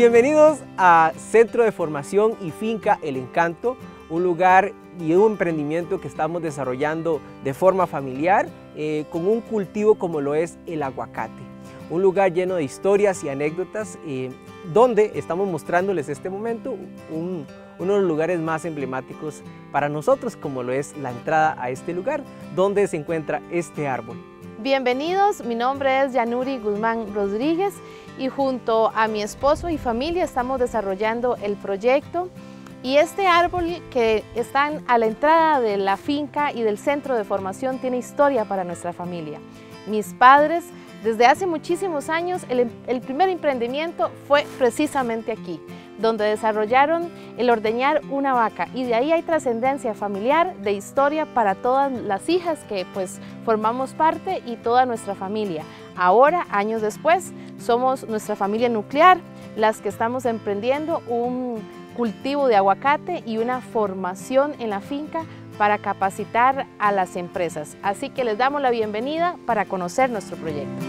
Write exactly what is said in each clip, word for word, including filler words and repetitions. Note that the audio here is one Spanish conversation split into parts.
Bienvenidos a Centro de Formación y Finca El Encanto, un lugar y un emprendimiento que estamos desarrollando de forma familiar eh, con un cultivo como lo es el aguacate. Un lugar lleno de historias y anécdotas eh, donde estamos mostrándoles este momento un, uno de los lugares más emblemáticos para nosotros, como lo es la entrada a este lugar donde se encuentra este árbol. Bienvenidos, mi nombre es Yanuri Guzmán Rodríguez y junto a mi esposo y familia estamos desarrollando el proyecto. Y este árbol que está a la entrada de la finca y del centro de formación tiene historia para nuestra familia. Mis padres, desde hace muchísimos años, el, el primer emprendimiento fue precisamente aquí, donde desarrollaron el ordeñar una vaca, y de ahí hay trascendencia familiar de historia para todas las hijas que pues formamos parte y toda nuestra familia. Ahora, años después, somos nuestra familia nuclear, las que estamos emprendiendo un cultivo de aguacate y una formación en la finca para capacitar a las empresas. Así que les damos la bienvenida para conocer nuestro proyecto.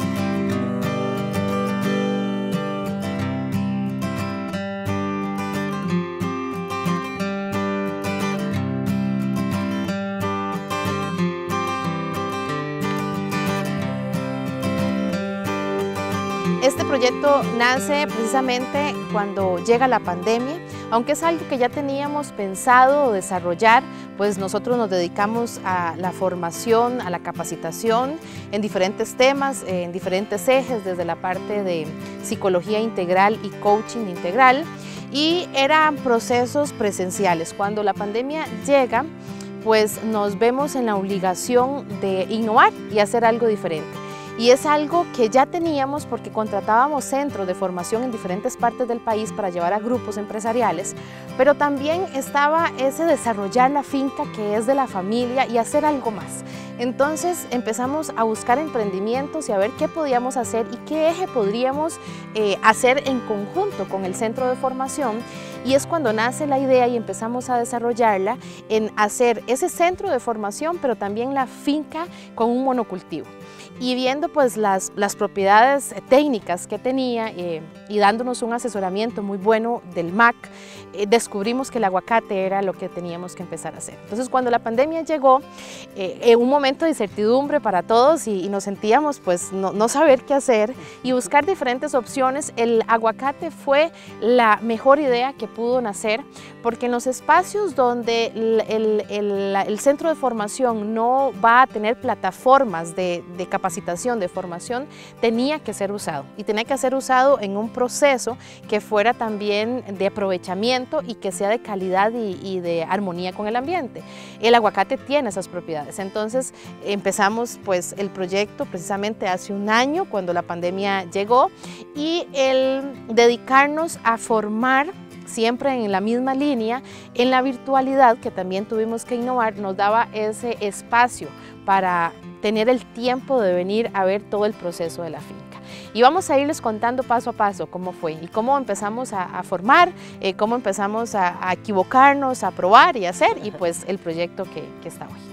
Este proyecto nace precisamente cuando llega la pandemia, aunque es algo que ya teníamos pensado desarrollar, pues nosotros nos dedicamos a la formación, a la capacitación en diferentes temas, en diferentes ejes, desde la parte de psicología integral y coaching integral, y eran procesos presenciales. Cuando la pandemia llega, pues nos vemos en la obligación de innovar y hacer algo diferente. Y es algo que ya teníamos porque contratábamos centros de formación en diferentes partes del país para llevar a grupos empresariales, pero también estaba ese desarrollar la finca que es de la familia y hacer algo más. Entonces empezamos a buscar emprendimientos y a ver qué podíamos hacer y qué eje podríamos eh, hacer en conjunto con el centro de formación, y es cuando nace la idea y empezamos a desarrollarla en hacer ese centro de formación, pero también la finca con un monocultivo. Y viendo pues las, las propiedades técnicas que tenía eh, y dándonos un asesoramiento muy bueno del M A C, eh, descubrimos que el aguacate era lo que teníamos que empezar a hacer. Entonces cuando la pandemia llegó, eh, en un momento de incertidumbre para todos y, y nos sentíamos pues no, no saber qué hacer y buscar diferentes opciones, el aguacate fue la mejor idea que pudo nacer, porque en los espacios donde el, el, el, el centro de formación no va a tener plataformas de, de capacitación, de formación, tenía que ser usado y tenía que ser usado en un proceso que fuera también de aprovechamiento y que sea de calidad y, y de armonía con el ambiente. El aguacate tiene esas propiedades, entonces empezamos pues el proyecto precisamente hace un año cuando la pandemia llegó, y el dedicarnos a formar siempre en la misma línea, en la virtualidad, que también tuvimos que innovar, nos daba ese espacio para tener el tiempo de venir a ver todo el proceso de la finca. Y vamos a irles contando paso a paso cómo fue y cómo empezamos a, a formar, eh, cómo empezamos a, a equivocarnos, a probar y hacer, y pues el proyecto que, que está hoy.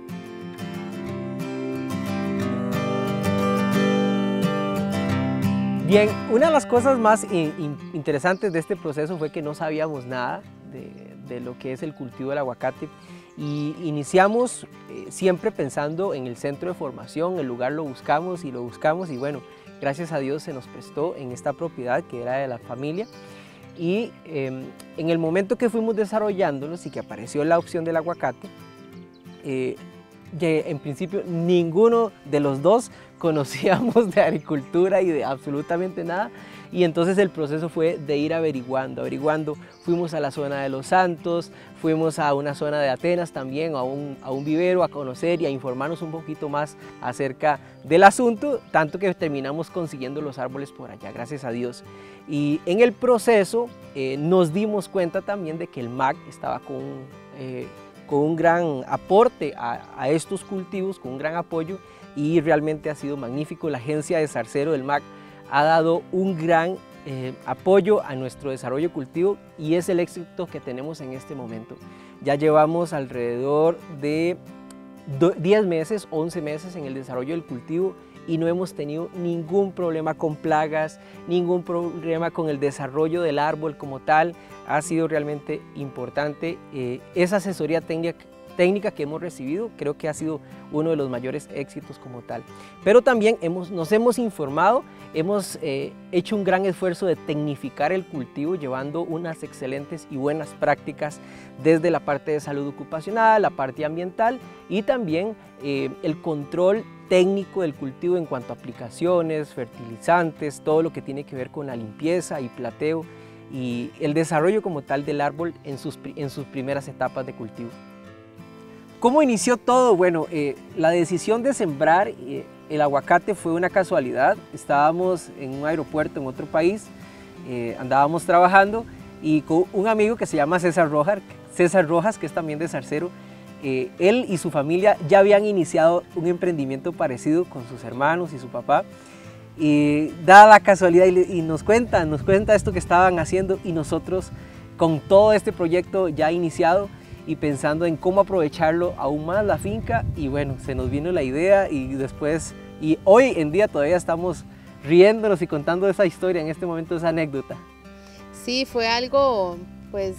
Bien, una de las cosas más in, interesantes de este proceso fue que no sabíamos nada de, de lo que es el cultivo del aguacate, y iniciamos eh, siempre pensando en el centro de formación. El lugar lo buscamos y lo buscamos y bueno, gracias a Dios se nos prestó en esta propiedad que era de la familia, y eh, en el momento que fuimos desarrollándolos y que apareció la opción del aguacate, eh, que en principio ninguno de los dos conocíamos de agricultura y de absolutamente nada, y entonces el proceso fue de ir averiguando, averiguando. Fuimos a la zona de Los Santos, fuimos a una zona de Atenas también, a un, a un vivero, a conocer y a informarnos un poquito más acerca del asunto, tanto que terminamos consiguiendo los árboles por allá, gracias a Dios. Y en el proceso eh, nos dimos cuenta también de que el M A C estaba con eh, con un gran aporte a, a estos cultivos, con un gran apoyo, y realmente ha sido magnífico. La agencia de Zarcero del M A C ha dado un gran eh, apoyo a nuestro desarrollo cultivo y es el éxito que tenemos en este momento. Ya llevamos alrededor de diez meses, once meses en el desarrollo del cultivo y no hemos tenido ningún problema con plagas, ningún problema con el desarrollo del árbol como tal. Ha sido realmente importante eh, esa asesoría técnica, técnica que hemos recibido, creo que ha sido uno de los mayores éxitos como tal. Pero también hemos, nos hemos informado, hemos eh, hecho un gran esfuerzo de tecnificar el cultivo, llevando unas excelentes y buenas prácticas desde la parte de salud ocupacional, la parte ambiental y también eh, el control técnico del cultivo en cuanto a aplicaciones, fertilizantes, todo lo que tiene que ver con la limpieza y plateo y el desarrollo como tal del árbol en sus, en sus primeras etapas de cultivo. ¿Cómo inició todo? Bueno, eh, la decisión de sembrar eh, el aguacate fue una casualidad. Estábamos en un aeropuerto en otro país, eh, andábamos trabajando y con un amigo que se llama César Rojas, César Rojas, que es también de Zarcero, eh, él y su familia ya habían iniciado un emprendimiento parecido con sus hermanos y su papá. Y dada la casualidad y, y nos cuenta, nos cuenta esto que estaban haciendo y nosotros con todo este proyecto ya iniciado y pensando en cómo aprovecharlo aún más la finca y bueno, se nos vino la idea y después, y hoy en día todavía estamos riéndonos y contando esa historia, en este momento esa anécdota. Sí, fue algo pues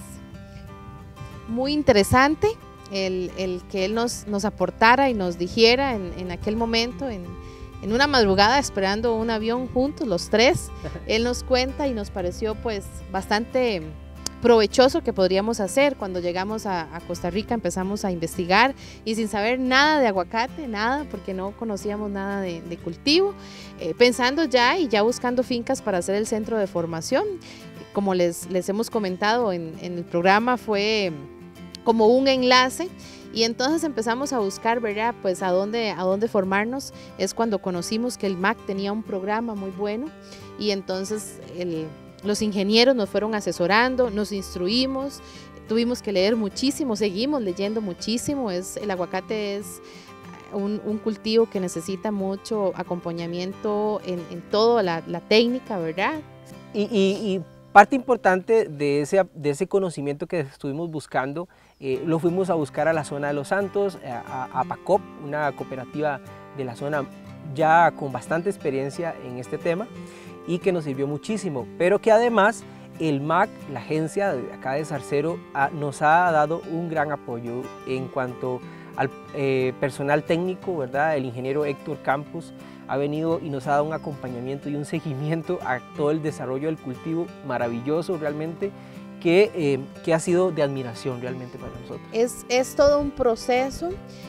muy interesante el, el que él nos, nos aportara y nos dijera en, en aquel momento, en, en una madrugada esperando un avión juntos, los tres, él nos cuenta y nos pareció pues bastante provechoso que podríamos hacer. Cuando llegamos a, a Costa Rica empezamos a investigar y sin saber nada de aguacate, nada, porque no conocíamos nada de, de cultivo, eh, pensando ya y ya buscando fincas para hacer el centro de formación. Como les, les hemos comentado en, en el programa, fue como un enlace y entonces empezamos a buscar, ¿verdad? Pues a dónde, a dónde formarnos. Es cuando conocimos que el M A C tenía un programa muy bueno y entonces el los ingenieros nos fueron asesorando, nos instruimos, tuvimos que leer muchísimo, seguimos leyendo muchísimo. Es, el aguacate es un, un cultivo que necesita mucho acompañamiento en, en toda la, la técnica, ¿verdad? Y, y, y parte importante de ese, de ese conocimiento que estuvimos buscando, eh, lo fuimos a buscar a la zona de Los Santos, a, a, a PACOP, una cooperativa de la zona ya con bastante experiencia en este tema, y que nos sirvió muchísimo, pero que además el M A C, la agencia de acá de Zarcero, a, nos ha dado un gran apoyo en cuanto al eh, personal técnico, ¿verdad? El ingeniero Héctor Campos ha venido y nos ha dado un acompañamiento y un seguimiento a todo el desarrollo del cultivo maravilloso realmente, que, eh, que ha sido de admiración realmente para nosotros. Es, es todo un proceso,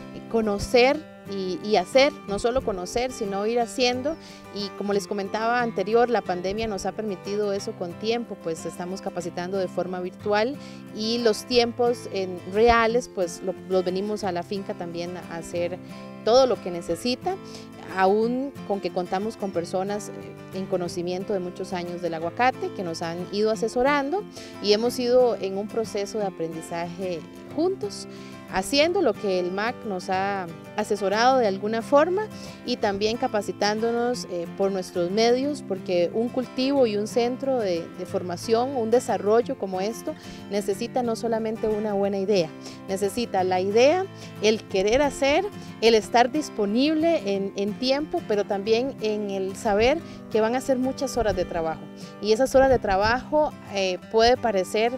conocer Y, y hacer, no solo conocer, sino ir haciendo, y como les comentaba anterior, la pandemia nos ha permitido eso con tiempo, pues estamos capacitando de forma virtual y los tiempos en reales, pues lo, los venimos a la finca también a hacer todo lo que necesita, aún con que contamos con personas en conocimiento de muchos años del aguacate que nos han ido asesorando y hemos ido en un proceso de aprendizaje juntos, haciendo lo que el M A C nos ha asesorado de alguna forma y también capacitándonos eh, por nuestros medios, porque un cultivo y un centro de, de formación, un desarrollo como esto, necesita no solamente una buena idea, necesita la idea, el querer hacer, el estar disponible en, en tiempo, pero también en el saber que van a ser muchas horas de trabajo y esas horas de trabajo eh, puede parecer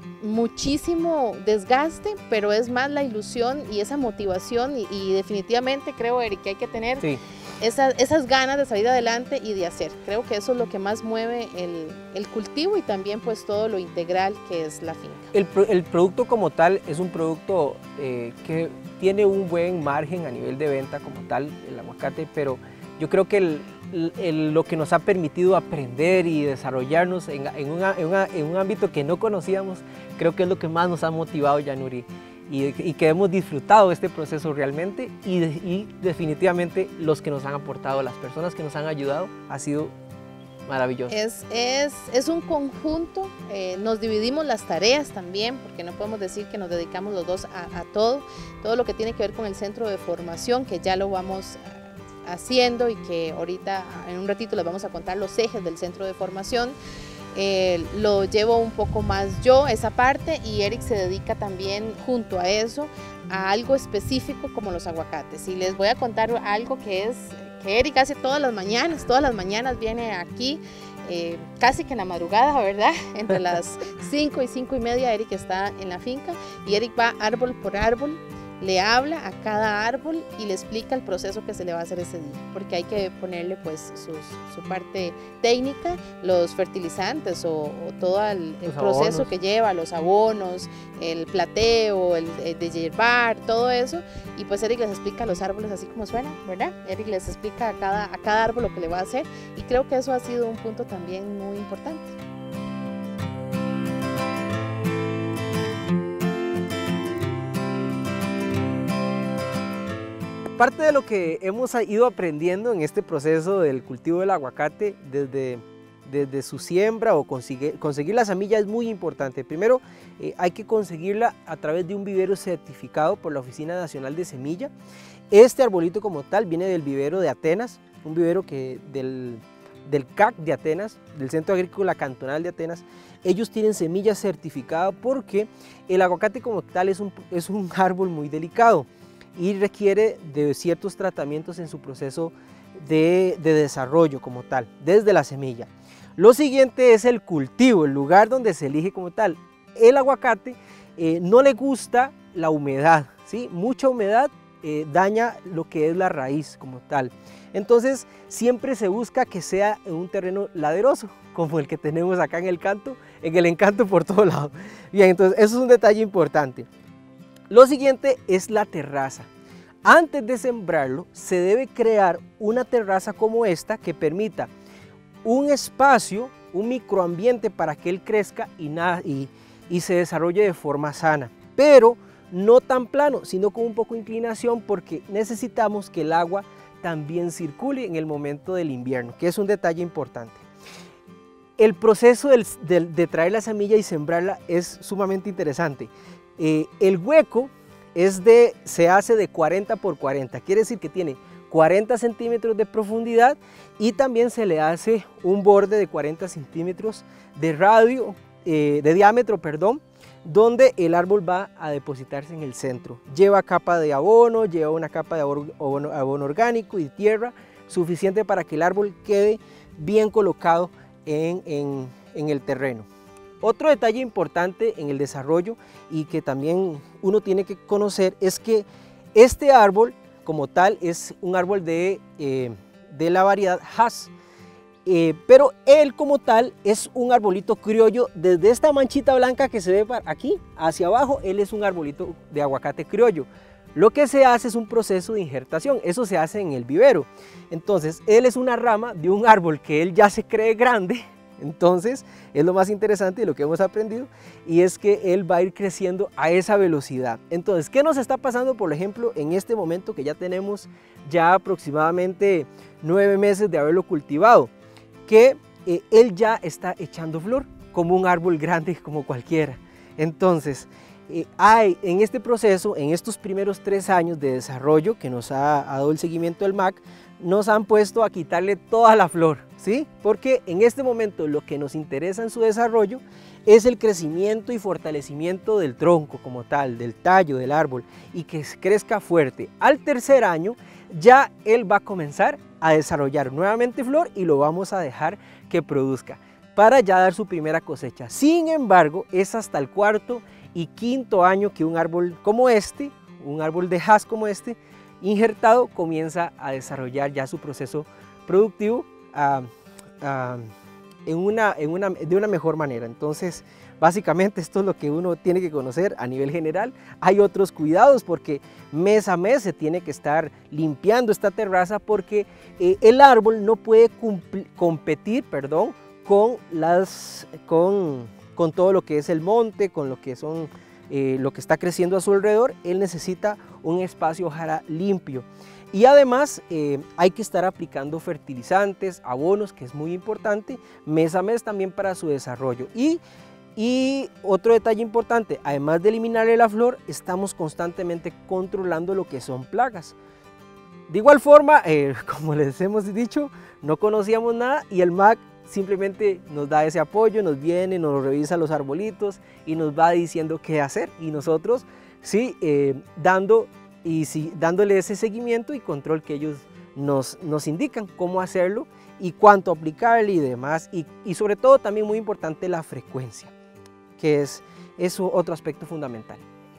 muchísimo desgaste, pero es más la ilusión y esa motivación y, y definitivamente creo, Eric, que hay que tener sí. esas, esas ganas de salir adelante y de hacer. Creo que eso es lo que más mueve el, el cultivo y también pues todo lo integral que es la finca. El, el producto como tal es un producto eh, que tiene un buen margen a nivel de venta como tal, el aguacate, pero yo creo que el, el, lo que nos ha permitido aprender y desarrollarnos en, en, una, en, una, en un ámbito que no conocíamos, creo que es lo que más nos ha motivado, Yanuri, y, y que hemos disfrutado este proceso realmente y, y definitivamente los que nos han aportado, las personas que nos han ayudado, ha sido maravilloso. Es, es, es un conjunto, eh, nos dividimos las tareas también, porque no podemos decir que nos dedicamos los dos a, a todo, todo lo que tiene que ver con el centro de formación, que ya lo vamos a haciendo y que ahorita en un ratito les vamos a contar los ejes del centro de formación. Eh, lo llevo un poco más yo, esa parte, y Eric se dedica también junto a eso a algo específico como los aguacates. Y les voy a contar algo que es que Eric hace todas las mañanas, todas las mañanas viene aquí, eh, casi que en la madrugada, ¿verdad? Entre las cinco y cinco y media Eric está en la finca y Eric va árbol por árbol, le habla a cada árbol y le explica el proceso que se le va a hacer ese día, porque hay que ponerle pues sus, su parte técnica, los fertilizantes o, o todo el, el proceso abonos que lleva, los abonos, el plateo, el, el de hierbar, todo eso, y pues Eric les explica a los árboles así como suena, ¿verdad? Eric les explica a cada, a cada árbol lo que le va a hacer y creo que eso ha sido un punto también muy importante. Parte de lo que hemos ido aprendiendo en este proceso del cultivo del aguacate desde, desde su siembra o conseguir, conseguir la semilla es muy importante. Primero eh, hay que conseguirla a través de un vivero certificado por la Oficina Nacional de Semilla. Este arbolito como tal viene del vivero de Atenas, un vivero que del, del C A C de Atenas, del Centro Agrícola Cantonal de Atenas. Ellos tienen semilla certificada porque el aguacate como tal es un, es un árbol muy delicado y requiere de ciertos tratamientos en su proceso de, de desarrollo como tal, desde la semilla. Lo siguiente es el cultivo, el lugar donde se elige como tal. El aguacate eh, no le gusta la humedad, ¿sí? Mucha humedad eh, daña lo que es la raíz como tal. Entonces siempre se busca que sea en un terreno laderoso, como el que tenemos acá en el canto, en el encanto por todos lados. Bien, entonces eso es un detalle importante. Lo siguiente es la terraza. Antes de sembrarlo, se debe crear una terraza como esta que permita un espacio, un microambiente para que él crezca y, nada, y, y se desarrolle de forma sana. Pero no tan plano, sino con un poco de inclinación porque necesitamos que el agua también circule en el momento del invierno, que es un detalle importante. El proceso del, del, de traer la semilla y sembrarla es sumamente interesante. Eh, el hueco es de, se hace de cuarenta por cuarenta, quiere decir que tiene cuarenta centímetros de profundidad y también se le hace un borde de cuarenta centímetros de radio, eh, de diámetro, perdón, donde el árbol va a depositarse en el centro. Lleva capa de abono, lleva una capa de abono, abono orgánico y tierra suficiente para que el árbol quede bien colocado en, en, en el terreno. Otro detalle importante en el desarrollo y que también uno tiene que conocer es que este árbol como tal es un árbol de, eh, de la variedad Hass, eh, pero él como tal es un arbolito criollo. Desde esta manchita blanca que se ve aquí hacia abajo, él es un arbolito de aguacate criollo. Lo que se hace es un proceso de injertación, eso se hace en el vivero. Entonces él es una rama de un árbol que él ya se cree grande. Entonces es lo más interesante de lo que hemos aprendido y es que él va a ir creciendo a esa velocidad. Entonces, ¿qué nos está pasando, por ejemplo, en este momento que ya tenemos ya aproximadamente nueve meses de haberlo cultivado? Que eh, él ya está echando flor como un árbol grande como cualquiera. Entonces, eh, hay en este proceso, en estos primeros tres años de desarrollo que nos ha, ha dado el seguimiento del M A C, nos han puesto a quitarle toda la flor, ¿sí? Porque en este momento lo que nos interesa en su desarrollo es el crecimiento y fortalecimiento del tronco como tal, del tallo del árbol y que crezca fuerte. Al tercer año ya él va a comenzar a desarrollar nuevamente flor y lo vamos a dejar que produzca para ya dar su primera cosecha. Sin embargo, es hasta el cuarto y quinto año que un árbol como este, un árbol de Hass como este, injertado, comienza a desarrollar ya su proceso productivo uh, uh, en una, en una, de una mejor manera. Entonces, básicamente esto es lo que uno tiene que conocer a nivel general. Hay otros cuidados porque mes a mes se tiene que estar limpiando esta terraza porque eh, el árbol no puede competir, perdón, con, las, con, con todo lo que es el monte, con lo que son Eh, lo que está creciendo a su alrededor. Él necesita un espacio ojalá limpio y además eh, hay que estar aplicando fertilizantes, abonos, que es muy importante, mes a mes también para su desarrollo. Y, y otro detalle importante, además de eliminarle la flor, estamos constantemente controlando lo que son plagas. De igual forma, eh, como les hemos dicho, no conocíamos nada y el M A C simplemente nos da ese apoyo, nos viene, nos revisa los arbolitos y nos va diciendo qué hacer y nosotros sí, eh, dando y sí, dándole ese seguimiento y control que ellos nos, nos indican cómo hacerlo y cuánto aplicarle y demás, y, y sobre todo también muy importante la frecuencia, que es, es otro aspecto fundamental.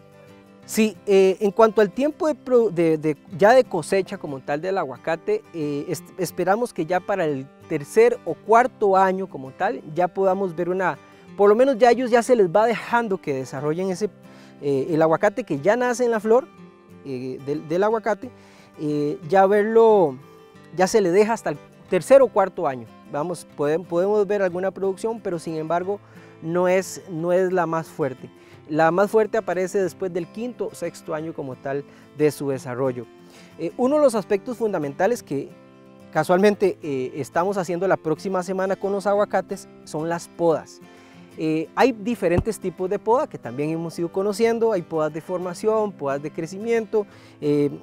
Sí, eh, en cuanto al tiempo de, de, de, ya de cosecha como tal del aguacate, eh, es, esperamos que ya para el tercer o cuarto año como tal, ya podamos ver una, por lo menos ya a ellos ya se les va dejando que desarrollen ese, eh, el aguacate que ya nace en la flor eh, del, del aguacate, eh, ya verlo, ya se le deja hasta el tercer o cuarto año. Vamos, podemos, podemos ver alguna producción, pero sin embargo no es, no es la más fuerte. La más fuerte aparece después del quinto o sexto año como tal de su desarrollo. Eh, uno de los aspectos fundamentales que casualmente eh, estamos haciendo la próxima semana con los aguacates son las podas. Eh, hay diferentes tipos de poda que también hemos ido conociendo, hay podas de formación, podas de crecimiento eh,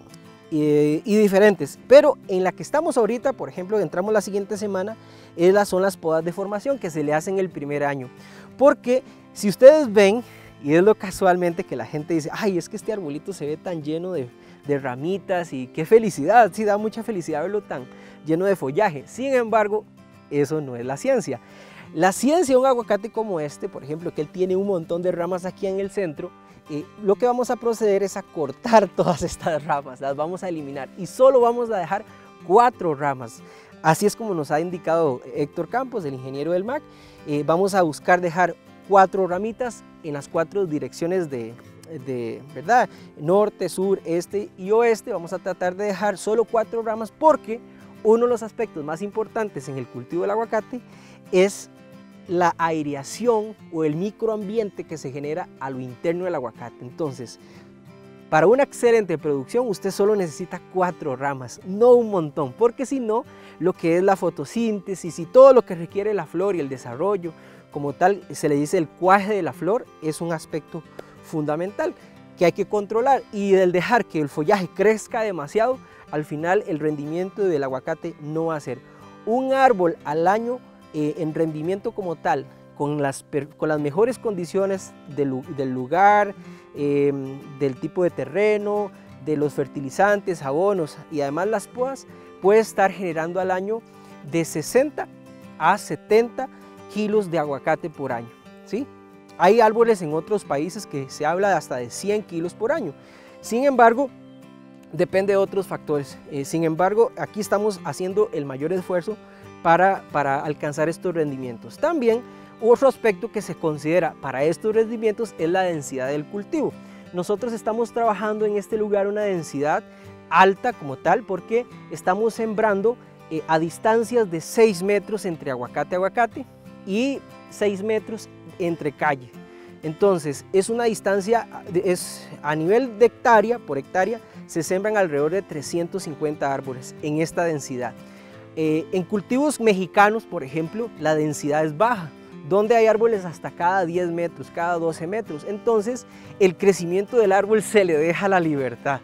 eh, y diferentes, pero en la que estamos ahorita, por ejemplo, entramos la siguiente semana, es la, son las podas de formación que se le hacen el primer año, porque si ustedes ven, y es lo casualmente que la gente dice, ay, es que este arbolito se ve tan lleno de, de ramitas y qué felicidad, sí da mucha felicidad verlo tan lleno de follaje. Sin embargo, eso no es la ciencia. La ciencia de un aguacate como este, por ejemplo, que él tiene un montón de ramas aquí en el centro, eh, lo que vamos a proceder es a cortar todas estas ramas, las vamos a eliminar y solo vamos a dejar cuatro ramas. Así es como nos ha indicado Héctor Campos, el ingeniero del M A C. Eh, vamos a buscar dejar cuatro ramitas en las cuatro direcciones de, de ¿verdad? Norte, sur, este y oeste. Vamos a tratar de dejar solo cuatro ramas porque uno de los aspectos más importantes en el cultivo del aguacate es la aireación o el microambiente que se genera a lo interno del aguacate. Entonces, para una excelente producción usted solo necesita cuatro ramas, no un montón, porque si no, lo que es la fotosíntesis y todo lo que requiere la flor y el desarrollo, como tal, se le dice el cuaje de la flor, es un aspecto fundamental que hay que controlar, y el dejar que el follaje crezca demasiado, al final el rendimiento del aguacate no va a ser. Un árbol al año eh, en rendimiento como tal, con las, con las mejores condiciones del, del lugar, eh, del tipo de terreno, de los fertilizantes, abonos y además las podas, puede estar generando al año de sesenta a setenta kilos de aguacate por año, ¿sí? Hay árboles en otros países que se habla de hasta de cien kilos por año. Sin embargo, depende de otros factores. Eh, sin embargo, aquí estamos haciendo el mayor esfuerzo para, para alcanzar estos rendimientos. También, otro aspecto que se considera para estos rendimientos es la densidad del cultivo. Nosotros estamos trabajando en este lugar una densidad alta como tal porque estamos sembrando eh, a distancias de seis metros entre aguacate a aguacate y seis metros entre calle. Entonces es una distancia, es a nivel de hectárea, por hectárea, se sembran alrededor de trescientos cincuenta árboles en esta densidad. Eh, en cultivos mexicanos, por ejemplo, la densidad es baja, donde hay árboles hasta cada diez metros, cada doce metros. Entonces el crecimiento del árbol se le deja la libertad.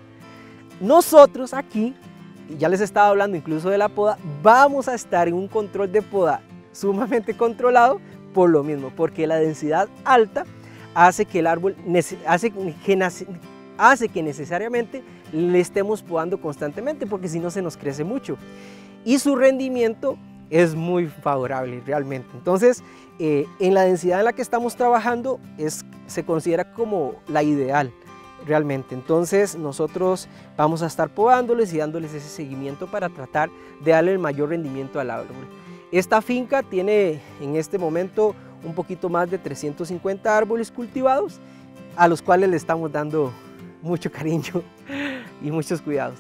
Nosotros aquí, ya les estaba hablando incluso de la poda, vamos a estar en un control de poda sumamente controlado por lo mismo, porque la densidad alta hace que el árbol hace que, hace que necesariamente le estemos podando constantemente, porque si no se nos crece mucho y su rendimiento es muy favorable realmente. Entonces eh, en la densidad en la que estamos trabajando es, se considera como la ideal realmente. Entonces nosotros vamos a estar podándoles y dándoles ese seguimiento para tratar de darle el mayor rendimiento al árbol. Esta finca tiene en este momento un poquito más de trescientos cincuenta árboles cultivados, a los cuales le estamos dando mucho cariño y muchos cuidados.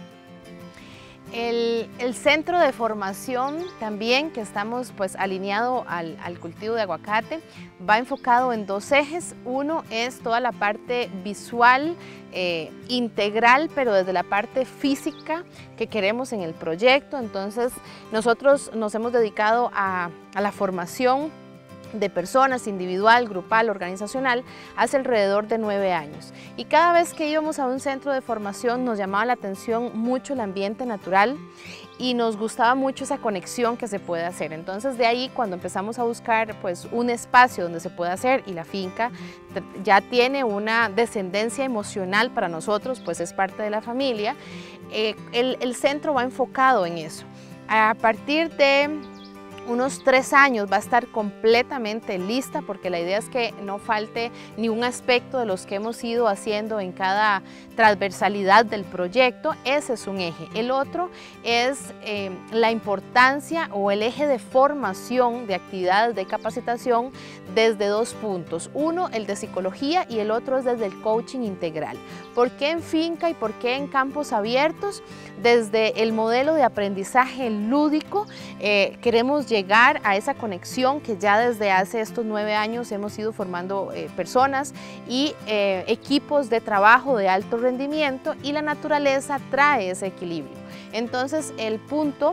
El, el centro de formación también, que estamos pues alineado al, al cultivo de aguacate, va enfocado en dos ejes. Uno es toda la parte visual, eh, integral, pero desde la parte física que queremos en el proyecto. Entonces nosotros nos hemos dedicado a, a la formación de personas, individual, grupal, organizacional, hace alrededor de nueve años. Y cada vez que íbamos a un centro de formación nos llamaba la atención mucho el ambiente natural y nos gustaba mucho esa conexión que se puede hacer. Entonces de ahí, cuando empezamos a buscar pues un espacio donde se pueda hacer, y la finca ya tiene una descendencia emocional para nosotros, pues es parte de la familia, eh, el, el centro va enfocado en eso. A partir de unos tres años va a estar completamente lista, porque la idea es que no falte ni un aspecto de los que hemos ido haciendo en cada transversalidad del proyecto. Ese es un eje. El otro es eh, la importancia o el eje de formación de actividades de capacitación desde dos puntos. Uno, el de psicología, y el otro es desde el coaching integral. ¿Por qué en finca y por qué en campos abiertos? Desde el modelo de aprendizaje lúdico eh, queremos llegar a esa conexión que ya desde hace estos nueve años hemos ido formando eh, personas y eh, equipos de trabajo de alto rendimiento, y la naturaleza trae ese equilibrio. Entonces el punto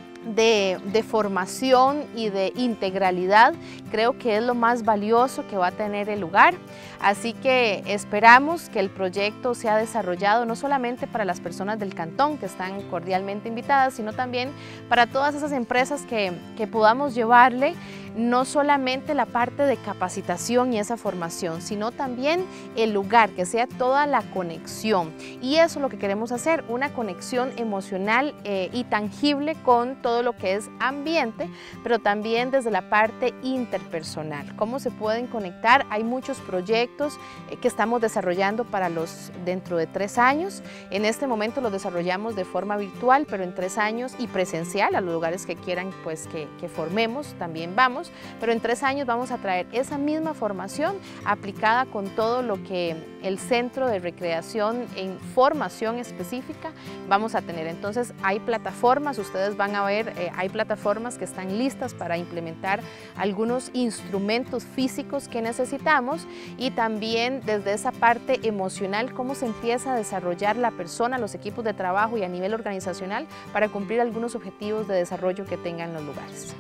De, de formación y de integralidad creo que es lo más valioso que va a tener el lugar, así que esperamos que el proyecto sea desarrollado no solamente para las personas del cantón que están cordialmente invitadas, sino también para todas esas empresas que, que podamos llevarle no solamente la parte de capacitación y esa formación, sino también el lugar, que sea toda la conexión, y eso es lo que queremos hacer, una conexión emocional eh, y tangible con todo lo que es ambiente, pero también desde la parte interpersonal. ¿Cómo se pueden conectar? Hay muchos proyectos eh, que estamos desarrollando para los dentro de tres años. En este momento los desarrollamos de forma virtual, pero en tres años y presencial, a los lugares que quieran pues que, que formemos, también vamos, pero en tres años vamos a traer esa misma formación aplicada con todo lo que el Centro de Recreación en formación específica vamos a tener. Entonces hay plataformas, ustedes van a ver, eh, hay plataformas que están listas para implementar algunos instrumentos físicos que necesitamos, y también desde esa parte emocional, cómo se empieza a desarrollar la persona, los equipos de trabajo y a nivel organizacional para cumplir algunos objetivos de desarrollo que tengan los lugares.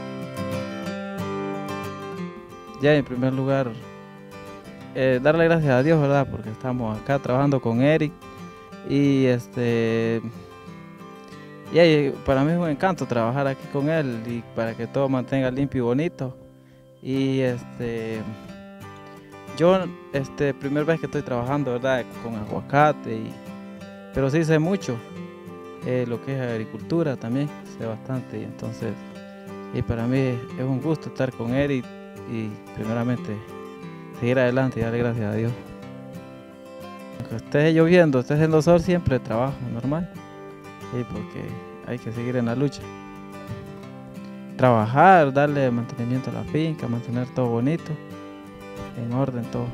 Ya en primer lugar, eh, darle gracias a Dios, ¿verdad? Porque estamos acá trabajando con Eric, y este y ahí, para mí es un encanto trabajar aquí con él, y para que todo mantenga limpio y bonito. Y este yo este primera vez que estoy trabajando, ¿verdad?, con aguacate, y, pero sí sé mucho eh, lo que es agricultura, también sé bastante, y entonces y para mí es un gusto estar con Eric y primeramente seguir adelante y darle gracias a Dios. Aunque esté lloviendo, esté haciendo sol, siempre trabajo normal, sí, porque hay que seguir en la lucha. Trabajar, darle mantenimiento a la finca, mantener todo bonito, en orden todo.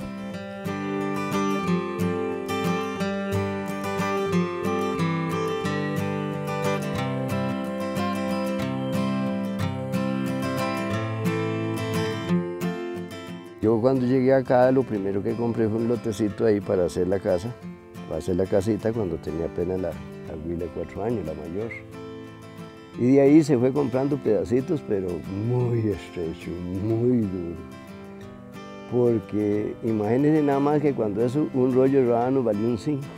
Yo cuando llegué acá, lo primero que compré fue un lotecito ahí para hacer la casa, para hacer la casita cuando tenía apenas la, la Huila de cuatro años, la mayor. Y de ahí se fue comprando pedacitos, pero muy estrecho, muy duro. Porque imagínense nada más que cuando eso, un rollo de rábano valió un cinco.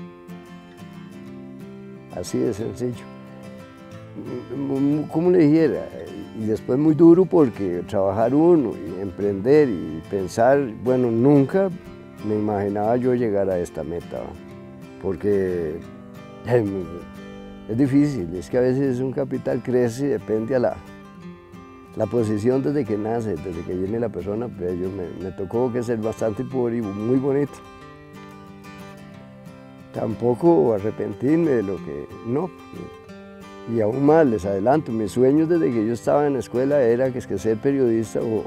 Así de sencillo. Como le dijera, y después muy duro porque trabajar uno y emprender y pensar, bueno, nunca me imaginaba yo llegar a esta meta, porque es difícil, es que a veces un capital crece y depende a la, la posición desde que nace, desde que viene la persona, pero yo me, me tocó que ser bastante pobre y muy bonito. Tampoco arrepentirme de lo que no. Y aún más, les adelanto, mis sueños desde que yo estaba en la escuela era que, es que ser periodista o,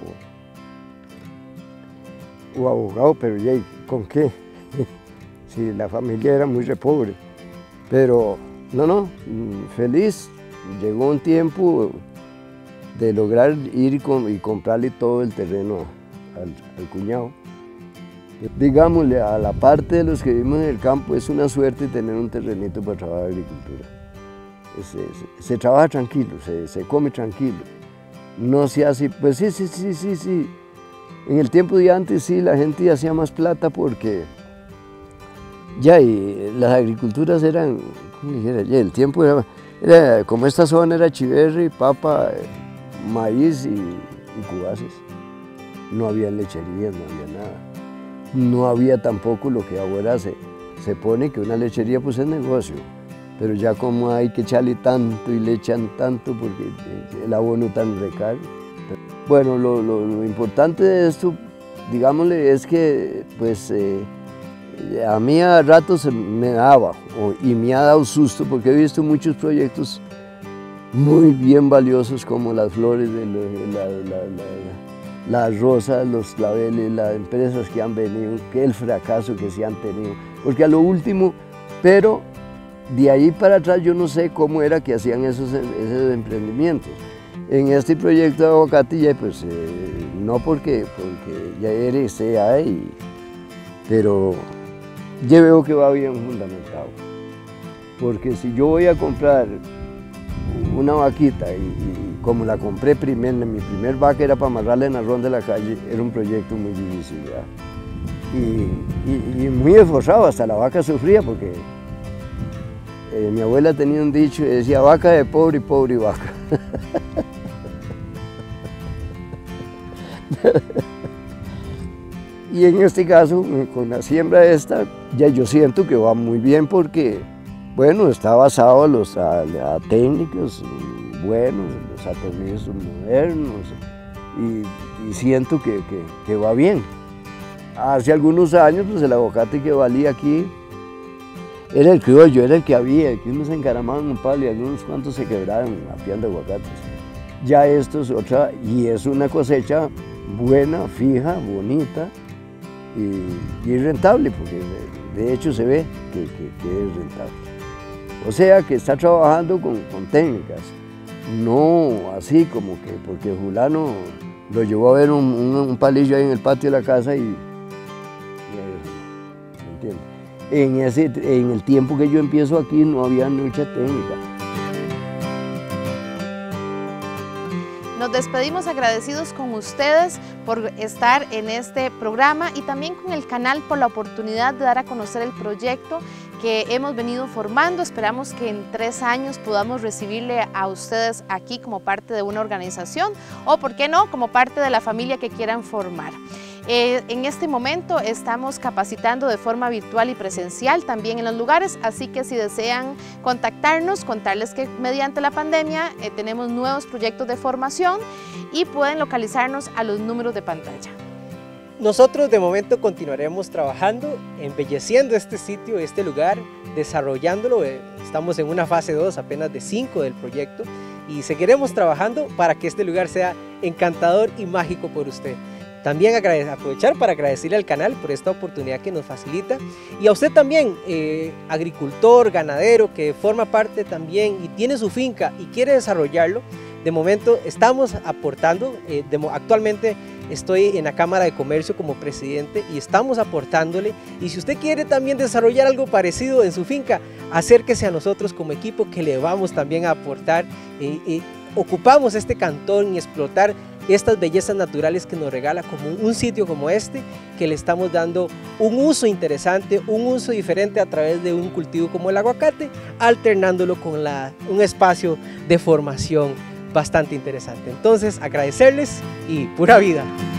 o abogado, pero ya, ¿con qué? Si la familia era muy re pobre. Pero no, no, feliz. Llegó un tiempo de lograr ir y, com y comprarle todo el terreno al, al cuñado. Digámosle, a la parte de los que vivimos en el campo, es una suerte tener un terrenito para trabajar agricultura. Se, se, se trabaja tranquilo, se, se come tranquilo, no se hace, pues sí, sí, sí, sí, sí. En el tiempo de antes sí, la gente hacía más plata porque ya y las agriculturas eran, ¿cómo dijera? Ya el tiempo era, era, como esta zona era chiverri, papa, maíz y, y cubaces. No había lecherías, no había nada. No había tampoco lo que ahora se, se pone que una lechería pues es negocio, pero ya como hay que echarle tanto y le echan tanto porque el abono tan recaro. Bueno, lo, lo, lo importante de esto, digámosle, es que pues eh, a mí a ratos me daba o, y me ha dado susto porque he visto muchos proyectos muy bien valiosos como las flores, de la, la, la, la, las rosas, los claveles, las empresas que han venido, que el fracaso que se han tenido, porque a lo último, pero de ahí para atrás yo no sé cómo era que hacían esos, esos emprendimientos. En este proyecto de aguacate ya pues eh, no porque, porque ya Eric esté ahí, pero yo veo que va bien fundamentado, porque si yo voy a comprar una vaquita y, y como la compré primero, mi primer vaca era para amarrarla en el ron de la calle, era un proyecto muy difícil, ¿verdad? Y, y, y muy esforzado, hasta la vaca sufría porque eh, mi abuela tenía un dicho y decía vaca de pobre y pobre y vaca. Y en este caso, con la siembra esta, ya yo siento que va muy bien porque, bueno, está basado a, los, a, a técnicos buenos, los atomizos modernos, y, y siento que, que, que va bien. Hace algunos años, pues el aguacate que valía aquí era el criollo, era el que había, el que uno se encaramaba en un palo y algunos cuantos se quebraron apiando aguacates. Ya esto es otra, y es una cosecha buena, fija, bonita y, y rentable, porque de, de hecho se ve que, que, que es rentable. O sea que está trabajando con, con técnicas, no así como que, porque Julano lo llevó a ver un, un, un palillo ahí en el patio de la casa y, y ¿me entiendes? En, ese, en el tiempo que yo empiezo aquí no había mucha técnica. Nos despedimos agradecidos con ustedes por estar en este programa y también con el canal por la oportunidad de dar a conocer el proyecto que hemos venido formando. Esperamos que en tres años podamos recibirle a ustedes aquí como parte de una organización o, por qué no, como parte de la familia que quieran formar. Eh, en este momento estamos capacitando de forma virtual y presencial también en los lugares, así que si desean contactarnos, contarles que mediante la pandemia eh, tenemos nuevos proyectos de formación y pueden localizarnos a los números de pantalla. Nosotros de momento continuaremos trabajando, embelleciendo este sitio, este lugar, desarrollándolo. Estamos en una fase dos, apenas de cinco del proyecto, y seguiremos trabajando para que este lugar sea encantador y mágico por usted. También aprovechar para agradecerle al canal por esta oportunidad que nos facilita, y a usted también, eh, agricultor, ganadero, que forma parte también y tiene su finca y quiere desarrollarlo. De momento estamos aportando, eh, de, actualmente estoy en la Cámara de Comercio como presidente y estamos aportándole, y si usted quiere también desarrollar algo parecido en su finca, acérquese a nosotros como equipo que le vamos también a aportar. Eh, eh, ocupamos este cantón y explotar estas bellezas naturales que nos regala como un sitio como este, que le estamos dando un uso interesante, un uso diferente a través de un cultivo como el aguacate, alternándolo con la, un espacio de formación bastante interesante. Entonces, agradecerles y pura vida.